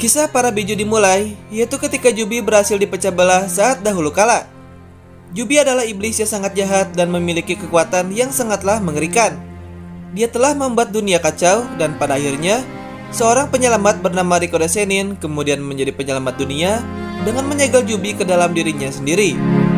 Kisah para biju dimulai, yaitu ketika Jubi berhasil dipecah belah saat dahulu kala. Jubi adalah iblis yang sangat jahat dan memiliki kekuatan yang sangatlah mengerikan. Dia telah membuat dunia kacau dan pada akhirnya, seorang penyelamat bernama Rikode Sennin kemudian menjadi penyelamat dunia dengan menyegel Jubi ke dalam dirinya sendiri.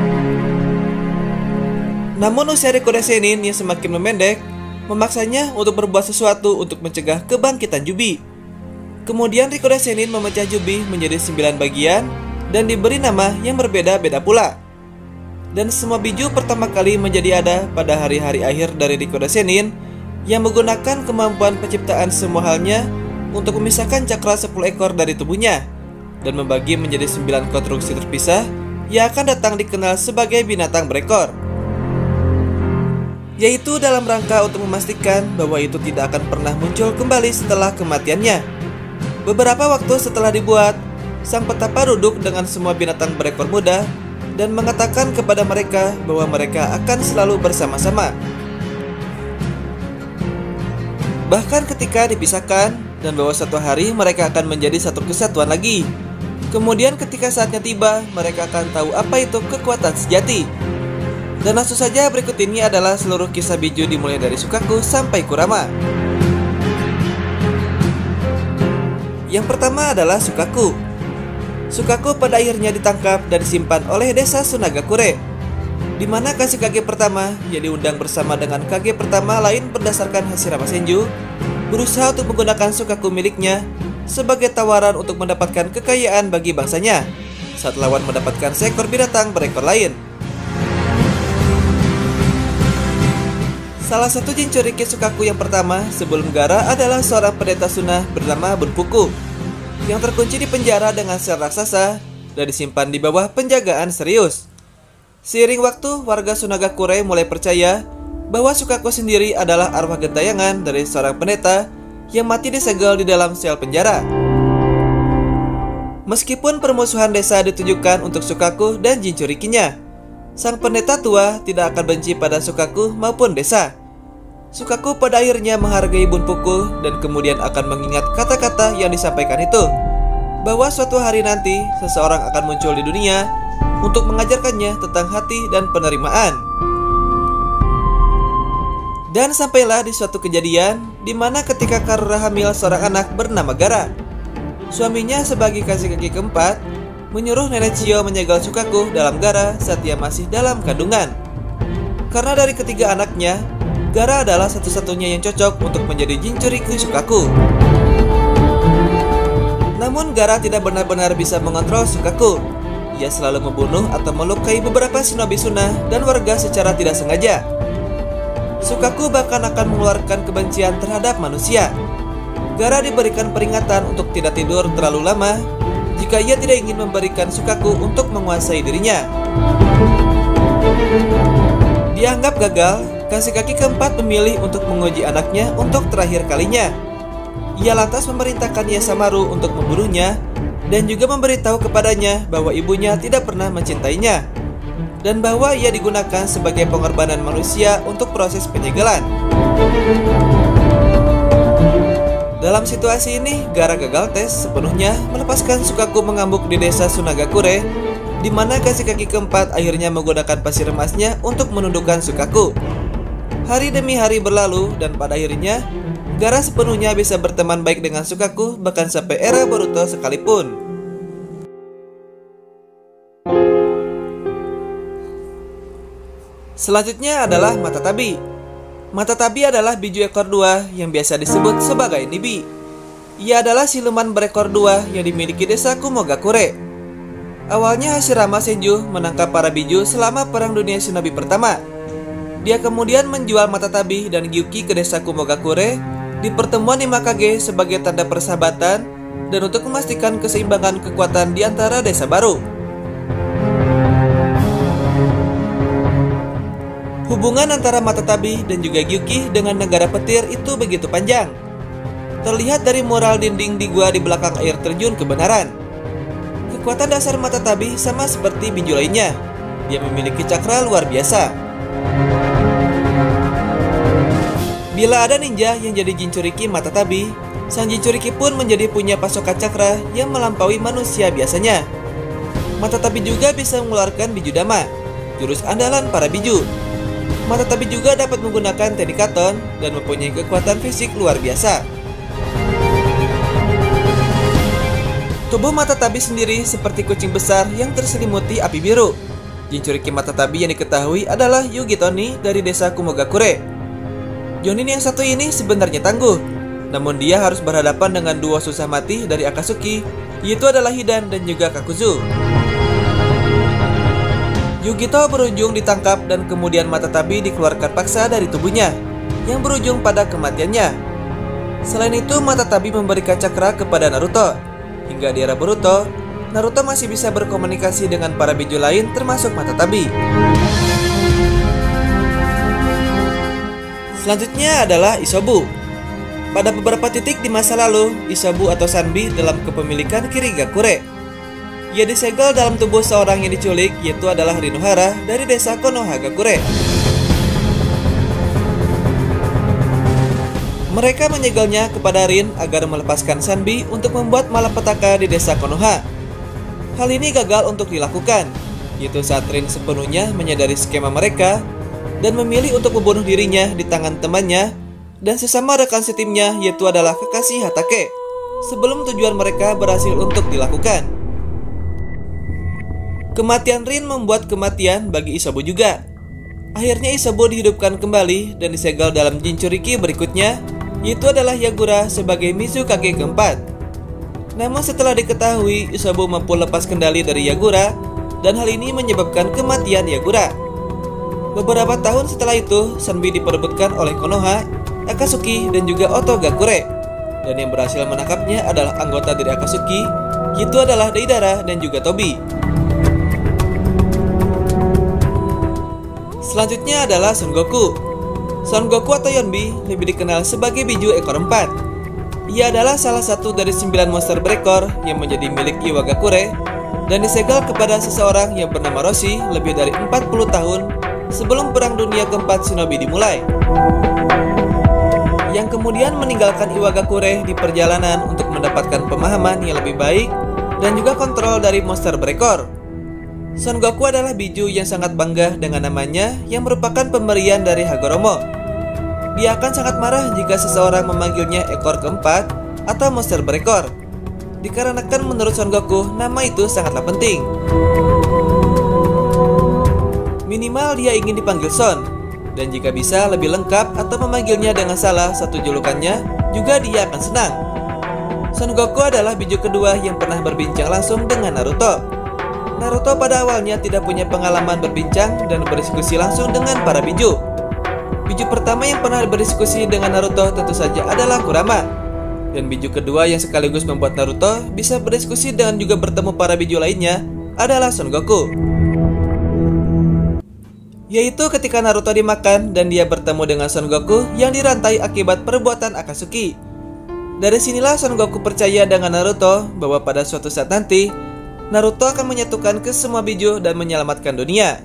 Namun usia Rikode Sennin yang semakin memendek, memaksanya untuk berbuat sesuatu untuk mencegah kebangkitan Jubi. Kemudian Rikode Sennin memecah Jubi menjadi 9 bagian dan diberi nama yang berbeda-beda pula. Dan semua biju pertama kali menjadi ada pada hari-hari akhir dari Rikode Sennin yang menggunakan kemampuan penciptaan semua halnya untuk memisahkan cakra 10 ekor dari tubuhnya dan membagi menjadi 9 konstruksi terpisah yang akan datang dikenal sebagai binatang berekor. Yaitu dalam rangka untuk memastikan bahwa itu tidak akan pernah muncul kembali setelah kematiannya. Beberapa waktu setelah dibuat, sang petapa duduk dengan semua binatang berekor muda dan mengatakan kepada mereka bahwa mereka akan selalu bersama-sama. Bahkan ketika dipisahkan, dan bahwa suatu hari mereka akan menjadi satu kesatuan lagi. Kemudian ketika saatnya tiba, mereka akan tahu apa itu kekuatan sejati. Dan langsung saja berikut ini adalah seluruh kisah biju dimulai dari Shukaku sampai Kurama. Yang pertama adalah Shukaku. Shukaku pada akhirnya ditangkap dan disimpan oleh desa Sunagakure, di mana Kashikage pertama yang diundang bersama dengan Kage pertama lain berdasarkan Hashirama Senju berusaha untuk menggunakan Shukaku miliknya sebagai tawaran untuk mendapatkan kekayaan bagi bangsanya saat lawan mendapatkan seekor binatang berekor lain. Salah satu Jinchuriki Shukaku yang pertama sebelum Gaara adalah seorang pendeta sunnah bernama Bunpuku yang terkunci di penjara dengan sel raksasa dan disimpan di bawah penjagaan serius. Seiring waktu, warga Sunagakure mulai percaya bahwa Shukaku sendiri adalah arwah gentayangan dari seorang pendeta yang mati disegel di dalam sel penjara. Meskipun permusuhan desa ditujukan untuk Shukaku dan Jinchurikinya, sang pendeta tua tidak akan benci pada Shukaku maupun desa. Shukaku pada akhirnya menghargai Bunpuku dan kemudian akan mengingat kata-kata yang disampaikan itu, bahwa suatu hari nanti seseorang akan muncul di dunia untuk mengajarkannya tentang hati dan penerimaan. Dan sampailah di suatu kejadian di mana ketika Karura hamil seorang anak bernama Gaara, suaminya sebagai Kashikage keempat menyuruh Nenek Chiyo menyegel Shukaku dalam Gaara saat ia masih dalam kandungan. Karena dari ketiga anaknya, Gaara adalah satu-satunya yang cocok untuk menjadi Jinchuriki Shukaku. Namun Gaara tidak benar-benar bisa mengontrol Shukaku. Ia selalu membunuh atau melukai beberapa shinobi sunnah dan warga secara tidak sengaja. Shukaku bahkan akan mengeluarkan kebencian terhadap manusia. Gaara diberikan peringatan untuk tidak tidur terlalu lama jika ia tidak ingin memberikan Shukaku untuk menguasai dirinya. Dianggap gagal, Kashikage keempat memilih untuk menguji anaknya untuk terakhir kalinya. Ia lantas memerintahkan Yasamaru untuk membunuhnya dan juga memberitahu kepadanya bahwa ibunya tidak pernah mencintainya dan bahwa ia digunakan sebagai pengorbanan manusia untuk proses penyegelan. Dalam situasi ini, Gaara gagal tes sepenuhnya melepaskan Shukaku mengamuk di desa Sunagakure, di mana Kashikage keempat akhirnya menggunakan pasir emasnya untuk menundukkan Shukaku. Hari demi hari berlalu dan pada akhirnya Gaara sepenuhnya bisa berteman baik dengan Shukaku bahkan sampai era Boruto sekalipun. Selanjutnya adalah Matatabi. Matatabi adalah biju ekor dua yang biasa disebut sebagai Nibi. Ia adalah siluman berekor dua yang dimiliki desa Kumogakure. Awalnya Hashirama Senju menangkap para biju selama Perang Dunia Shinobi pertama. Dia kemudian menjual Matatabi dan Gyuki ke desa Kumogakure di pertemuan 5 Kage sebagai tanda persahabatan dan untuk memastikan keseimbangan kekuatan di antara desa baru. Hubungan antara Matatabi dan juga Gyuki dengan negara petir itu begitu panjang. Terlihat dari mural dinding di gua di belakang air terjun kebenaran. Kekuatan dasar Matatabi sama seperti biju lainnya. Dia memiliki cakra luar biasa. Bila ada ninja yang jadi Jinchuriki Matatabi, Sang Jinchuriki pun menjadi punya pasokan cakra yang melampaui manusia biasanya. Mata Tabi juga bisa mengeluarkan biju dama, jurus andalan para biju. Mata Tabi juga dapat menggunakan teknik katon dan mempunyai kekuatan fisik luar biasa. Tubuh Mata Tabi sendiri seperti kucing besar yang terselimuti api biru. Jinchuriki Mata Tabi yang diketahui adalah Yugi Toni dari desa Kumogakure. Jonin yang satu ini sebenarnya tangguh, namun dia harus berhadapan dengan dua susah mati dari Akatsuki, yaitu adalah Hidan dan juga Kakuzu. Yugito berujung ditangkap dan kemudian Mata Tabi dikeluarkan paksa dari tubuhnya, yang berujung pada kematiannya. Selain itu, Mata Tabi memberikan cakra kepada Naruto. Hingga di era Boruto, Naruto masih bisa berkomunikasi dengan para biju lain termasuk Mata Tabi. Selanjutnya adalah Isobu. Pada beberapa titik di masa lalu, Isobu atau Sanbi dalam kepemilikan Kirigakure. Ia disegel dalam tubuh seorang yang diculik, yaitu adalah Rinohara dari desa Konohagakure. Mereka menyegelnya kepada Rin agar melepaskan Sanbi untuk membuat malapetaka di desa Konoha. Hal ini gagal untuk dilakukan, yaitu saat Rin sepenuhnya menyadari skema mereka dan memilih untuk membunuh dirinya di tangan temannya dan sesama rekan setimnya, yaitu adalah kekasih Hatake, sebelum tujuan mereka berhasil untuk dilakukan. Kematian Rin membuat kematian bagi Isobu juga. Akhirnya Isobu dihidupkan kembali dan disegel dalam Jinchuriki berikutnya, yaitu adalah Yagura sebagai Mizukage keempat. Namun setelah diketahui Isobu mampu lepas kendali dari Yagura, dan hal ini menyebabkan kematian Yagura. Beberapa tahun setelah itu, Sanbi diperebutkan oleh Konoha, Akatsuki, dan juga Otogakure. Dan yang berhasil menangkapnya adalah anggota dari Akatsuki, yaitu adalah Deidara dan juga Tobi. Selanjutnya adalah Son Goku. Son Goku atau Yonbi lebih dikenal sebagai biju ekor 4. Ia adalah salah satu dari 9 monster berekor yang menjadi milik Iwagakure dan disegel kepada seseorang yang bernama Roshi lebih dari 40 tahun sebelum Perang Dunia Keempat Shinobi dimulai, yang kemudian meninggalkan Iwagakure di perjalanan untuk mendapatkan pemahaman yang lebih baik dan juga kontrol dari monster berekor. Son Goku adalah biju yang sangat bangga dengan namanya yang merupakan pemberian dari Hagoromo. Dia akan sangat marah jika seseorang memanggilnya ekor keempat atau monster berekor, dikarenakan menurut Son Goku nama itu sangatlah penting. Minimal dia ingin dipanggil Son, dan jika bisa lebih lengkap atau memanggilnya dengan salah satu julukannya, juga dia akan senang. Son Goku adalah biju kedua yang pernah berbincang langsung dengan Naruto. Naruto pada awalnya tidak punya pengalaman berbincang dan berdiskusi langsung dengan para biju. Biju pertama yang pernah berdiskusi dengan Naruto tentu saja adalah Kurama. Dan biju kedua yang sekaligus membuat Naruto bisa berdiskusi dan juga bertemu para biju lainnya adalah Son Goku. Yaitu ketika Naruto dimakan dan dia bertemu dengan Son Goku yang dirantai akibat perbuatan Akatsuki. Dari sinilah Son Goku percaya dengan Naruto bahwa pada suatu saat nanti Naruto akan menyatukan ke semua biju dan menyelamatkan dunia.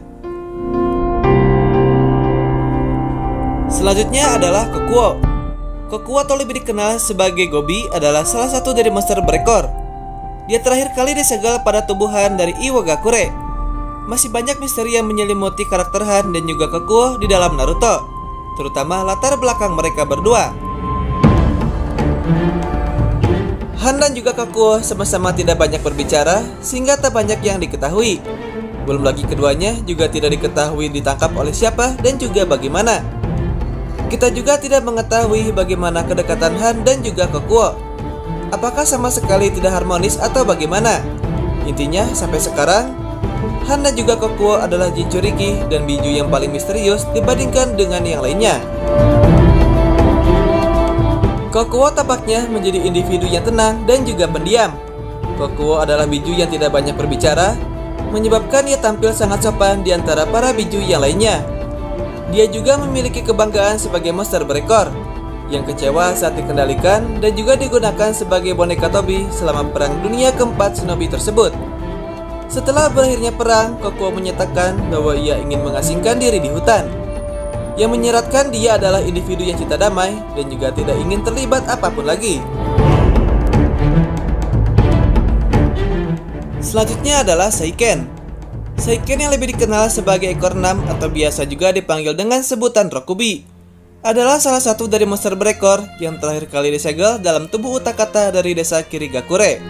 Selanjutnya adalah Kokuo. Kokuo atau lebih dikenal sebagai Gobi adalah salah satu dari monster berekor. Dia terakhir kali disegel pada tubuhan dari Iwagakure. Masih banyak misteri yang menyelimuti karakter Han dan juga Kokuo di dalam Naruto, terutama latar belakang mereka berdua. Han dan juga Kokuo sama-sama tidak banyak berbicara sehingga tak banyak yang diketahui. Belum lagi keduanya juga tidak diketahui ditangkap oleh siapa dan juga bagaimana. Kita juga tidak mengetahui bagaimana kedekatan Han dan juga Kokuo. Apakah sama sekali tidak harmonis atau bagaimana? Intinya sampai sekarang Han dan juga Kokuo adalah Jinchuriki dan biju yang paling misterius dibandingkan dengan yang lainnya. Kokuo tampaknya menjadi individu yang tenang dan juga pendiam. Kokuo adalah biju yang tidak banyak berbicara, menyebabkan ia tampil sangat sopan di antara para biju yang lainnya. Dia juga memiliki kebanggaan sebagai monster berekor, yang kecewa saat dikendalikan dan juga digunakan sebagai boneka Tobi selama Perang Dunia Keempat Shinobi tersebut. Setelah berakhirnya perang, Kokuo menyatakan bahwa ia ingin mengasingkan diri di hutan, yang menyeratkan dia adalah individu yang cinta damai dan juga tidak ingin terlibat apapun lagi. Selanjutnya adalah Seiken. Seiken yang lebih dikenal sebagai ekor 6 atau biasa juga dipanggil dengan sebutan Rokubi, adalah salah satu dari monster berekor yang terakhir kali disegel dalam tubuh Utakata dari desa Kirigakure.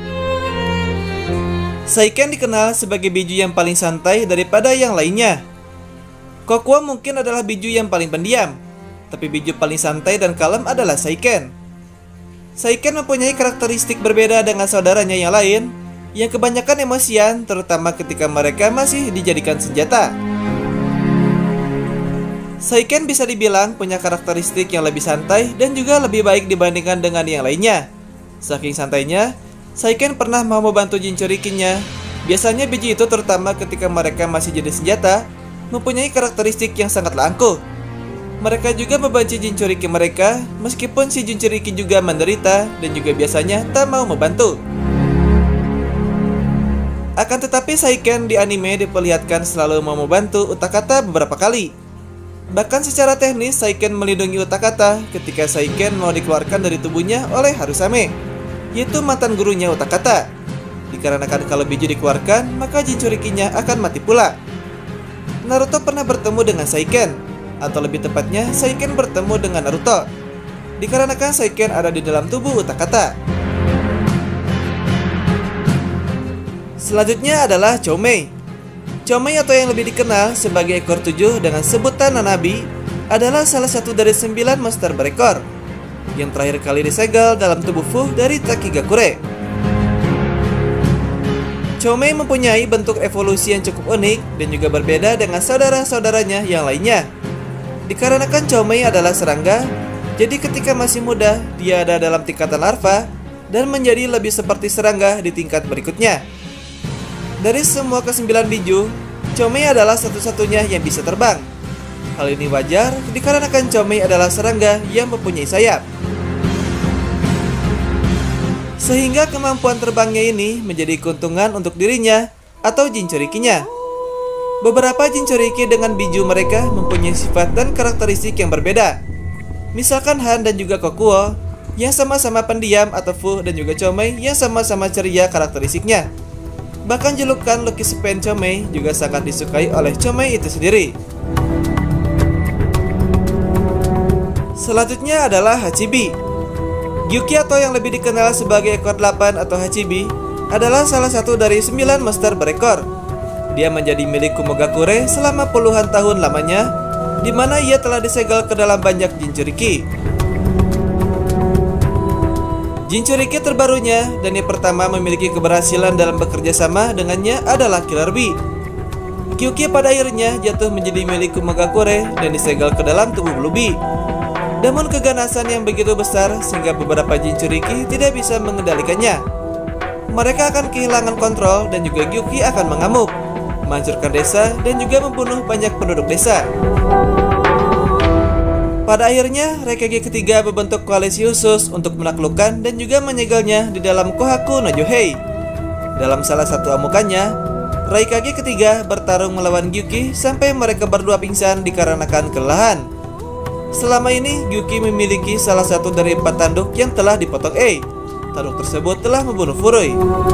Seiken dikenal sebagai biju yang paling santai daripada yang lainnya. Kokuo mungkin adalah biju yang paling pendiam, tapi biju paling santai dan kalem adalah Seiken. Seiken mempunyai karakteristik berbeda dengan saudaranya yang lain, yang kebanyakan emosian, terutama ketika mereka masih dijadikan senjata. Seiken bisa dibilang punya karakteristik yang lebih santai dan juga lebih baik dibandingkan dengan yang lainnya. Saking santainya, Seiken pernah mau membantu Jinchurikinnya. Biasanya biji itu terutama ketika mereka masih jadi senjata, mempunyai karakteristik yang sangatlah angkuh. Mereka juga membenci Jinchurikin mereka, meskipun si Jinchurikin juga menderita dan juga biasanya tak mau membantu. Akan tetapi Seiken di anime diperlihatkan selalu mau membantu Utakata beberapa kali. Bahkan secara teknis Seiken melindungi Utakata ketika Seiken mau dikeluarkan dari tubuhnya oleh Harusame, yaitu mantan gurunya Utakata. Dikarenakan kalau biju dikeluarkan, maka Jinchurikinnya akan mati pula. Naruto pernah bertemu dengan Seiken, atau lebih tepatnya Seiken bertemu dengan Naruto, dikarenakan Seiken ada di dalam tubuh Utakata. Selanjutnya adalah Choumei. Choumei atau yang lebih dikenal sebagai ekor 7 dengan sebutan Nanabi adalah salah satu dari 9 monster berekor yang terakhir kali disegel dalam tubuh Fu dari Takigakure. Choumei mempunyai bentuk evolusi yang cukup unik dan juga berbeda dengan saudara-saudaranya yang lainnya. Dikarenakan Choumei adalah serangga, jadi ketika masih muda dia ada dalam tingkatan larva dan menjadi lebih seperti serangga di tingkat berikutnya. Dari semua ke-9 biju, Choumei adalah satu-satunya yang bisa terbang. Hal ini wajar dikarenakan Choumei adalah serangga yang mempunyai sayap, sehingga kemampuan terbangnya ini menjadi keuntungan untuk dirinya atau Jinchurikinya. Beberapa Jinchuriki dengan biju mereka mempunyai sifat dan karakteristik yang berbeda. Misalkan Han dan juga Kokuo yang sama-sama pendiam, atau Fu dan juga Choumei yang sama-sama ceria karakteristiknya. Bahkan julukan Lucky Span Choumei juga sangat disukai oleh Choumei itu sendiri. Selanjutnya adalah Hachibi. Gyuki atau yang lebih dikenal sebagai ekor 8 atau Hachibi adalah salah satu dari 9 monster berekor. Dia menjadi milik Kumogakure selama puluhan tahun lamanya, di mana ia telah disegel ke dalam banyak Jinchuriki. Jinchuriki terbarunya dan yang pertama memiliki keberhasilan dalam bekerja sama dengannya adalah Killer Bee. Gyuki pada akhirnya jatuh menjadi milik Kumogakure dan disegel ke dalam tubuh Blue Bee. Namun keganasan yang begitu besar sehingga beberapa Jinchuriki tidak bisa mengendalikannya. Mereka akan kehilangan kontrol dan juga Gyuki akan mengamuk, menghancurkan desa dan juga membunuh banyak penduduk desa. Pada akhirnya, Raikage ketiga membentuk koalisi khusus untuk menaklukkan dan juga menyegelnya di dalam Kohaku no Yohei. Dalam salah satu amukannya, Raikage ketiga bertarung melawan Gyuki sampai mereka berdua pingsan dikarenakan kelelahan. Selama ini, Gyuki memiliki salah satu dari 4 tanduk yang telah dipotong Tanduk tersebut telah membunuh Furui.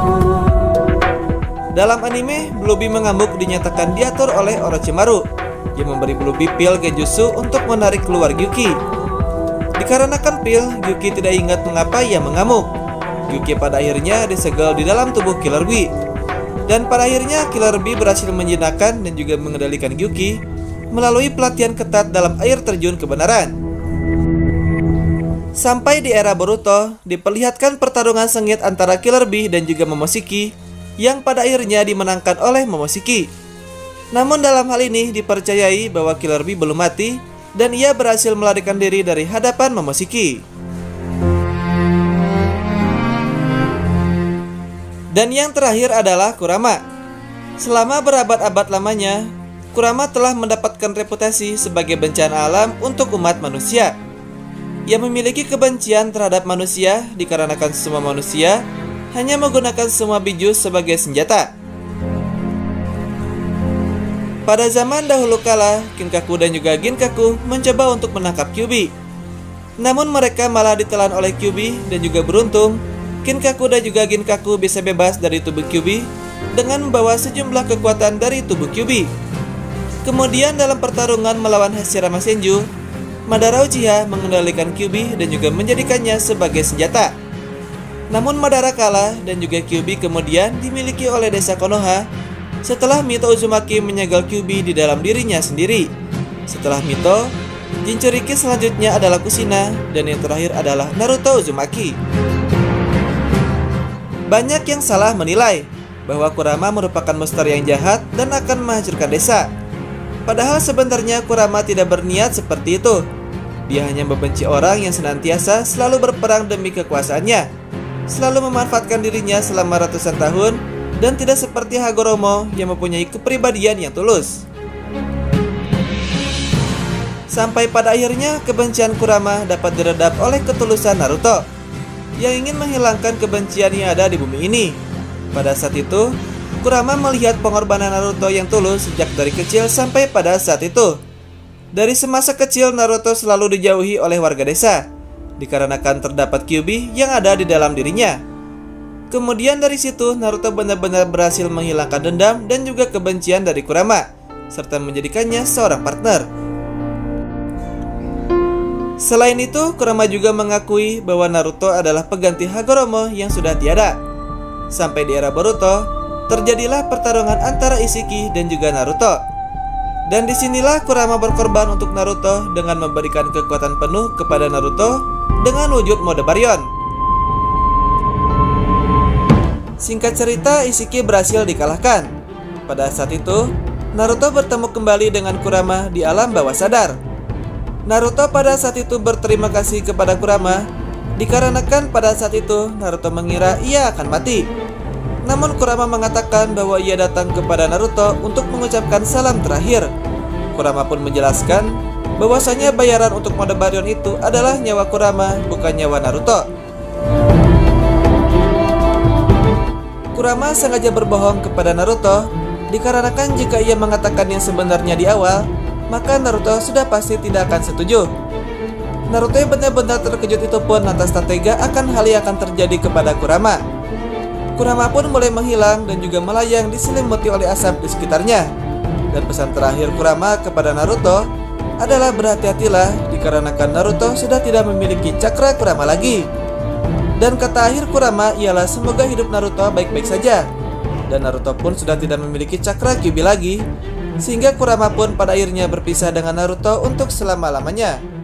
Dalam anime, Blue Bee mengamuk dinyatakan diatur oleh Orochimaru yang memberi Blue Bee pil genjutsu untuk menarik keluar Gyuki. Dikarenakan pil, Gyuki tidak ingat mengapa ia mengamuk. Gyuki pada akhirnya disegel di dalam tubuh Killer Bee. Dan pada akhirnya Killer Bee berhasil menjinakkan dan juga mengendalikan Gyuki melalui pelatihan ketat dalam air terjun kebenaran. Sampai di era Boruto, diperlihatkan pertarungan sengit antara Killer Bee dan juga Momoshiki yang pada akhirnya dimenangkan oleh Momoshiki. Namun dalam hal ini dipercayai bahwa Killer Bee belum mati dan ia berhasil melarikan diri dari hadapan Momoshiki. Dan yang terakhir adalah Kurama. Selama berabad-abad lamanya, Kurama telah mendapatkan reputasi sebagai bencana alam untuk umat manusia. Ia memiliki kebencian terhadap manusia dikarenakan semua manusia hanya menggunakan semua biju sebagai senjata. Pada zaman dahulu kala, Kinkaku dan juga Ginkaku mencoba untuk menangkap Kyuubi. Namun mereka malah ditelan oleh Kyuubi dan juga beruntung, Kinkaku dan juga Ginkaku bisa bebas dari tubuh Kyuubi dengan membawa sejumlah kekuatan dari tubuh Kyuubi. Kemudian dalam pertarungan melawan Hashirama Senju, Madara Uchiha mengendalikan Kyuubi dan juga menjadikannya sebagai senjata. Namun Madara kalah dan juga Kyuubi kemudian dimiliki oleh desa Konoha setelah Mito Uzumaki menyegel Kyuubi di dalam dirinya sendiri. Setelah Mito, Jinchuriki selanjutnya adalah Kushina dan yang terakhir adalah Naruto Uzumaki. Banyak yang salah menilai bahwa Kurama merupakan monster yang jahat dan akan menghancurkan desa. Padahal sebenarnya Kurama tidak berniat seperti itu. Dia hanya membenci orang yang senantiasa selalu berperang demi kekuasaannya, selalu memanfaatkan dirinya selama ratusan tahun, dan tidak seperti Hagoromo yang mempunyai kepribadian yang tulus. Sampai pada akhirnya kebencian Kurama dapat diredam oleh ketulusan Naruto yang ingin menghilangkan kebencian yang ada di bumi ini. Pada saat itu, Kurama melihat pengorbanan Naruto yang tulus sejak dari kecil sampai pada saat itu. Dari semasa kecil Naruto selalu dijauhi oleh warga desa dikarenakan terdapat Kyuubi yang ada di dalam dirinya. Kemudian dari situ Naruto benar-benar berhasil menghilangkan dendam dan juga kebencian dari Kurama serta menjadikannya seorang partner. Selain itu, Kurama juga mengakui bahwa Naruto adalah pengganti Hagoromo yang sudah tiada. Sampai di era Boruto, terjadilah pertarungan antara Ishiki dan juga Naruto. Dan disinilah Kurama berkorban untuk Naruto dengan memberikan kekuatan penuh kepada Naruto dengan wujud mode Baryon. Singkat cerita, Ishiki berhasil dikalahkan. Pada saat itu, Naruto bertemu kembali dengan Kurama di alam bawah sadar. Naruto pada saat itu berterima kasih kepada Kurama dikarenakan pada saat itu Naruto mengira ia akan mati. Namun Kurama mengatakan bahwa ia datang kepada Naruto untuk mengucapkan salam terakhir. Kurama pun menjelaskan bahwasanya bayaran untuk mode Baryon itu adalah nyawa Kurama, bukan nyawa Naruto. Kurama sengaja berbohong kepada Naruto dikarenakan jika ia mengatakan yang sebenarnya di awal, maka Naruto sudah pasti tidak akan setuju. Naruto yang benar-benar terkejut itu pun lantas tak tega akan hal yang akan terjadi kepada Kurama. Kurama pun mulai menghilang dan juga melayang diselimuti oleh asap di sekitarnya. Dan pesan terakhir Kurama kepada Naruto adalah berhati-hatilah dikarenakan Naruto sudah tidak memiliki cakra Kurama lagi. Dan kata akhir Kurama ialah semoga hidup Naruto baik-baik saja. Dan Naruto pun sudah tidak memiliki cakra Kyuubi lagi, sehingga Kurama pun pada akhirnya berpisah dengan Naruto untuk selama-lamanya.